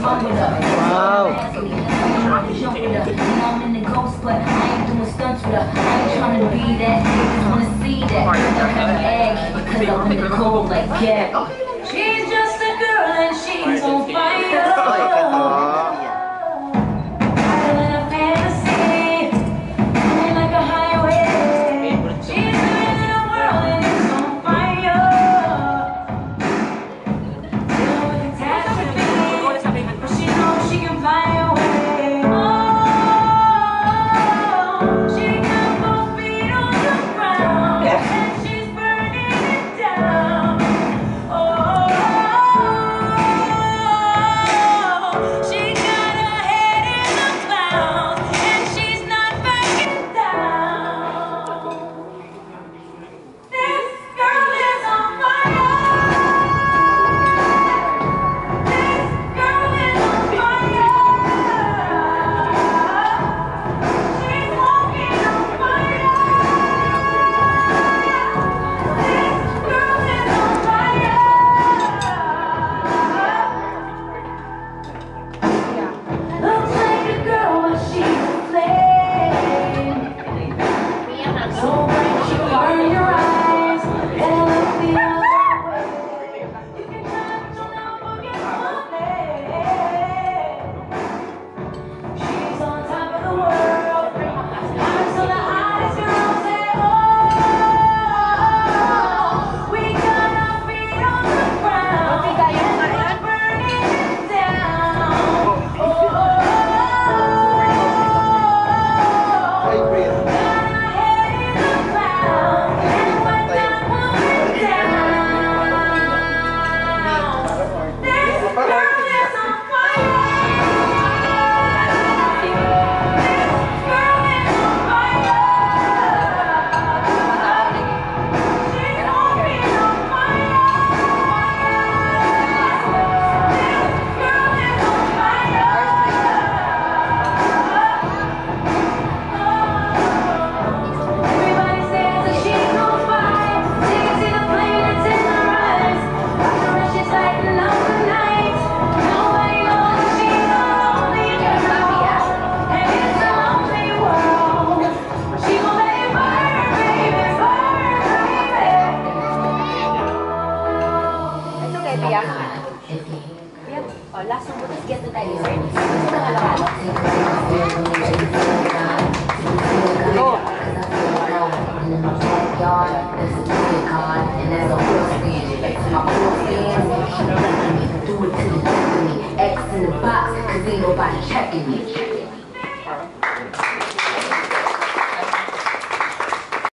Wow. I'm in the ghost, but I ain't doing stunts with her. I ain't trying to be that. Niggas wanna see that. Don't have an egg, cause I'm in the cold like yeah. She's just a girl and she's on fire. X in the box, cause ain't nobody checking me.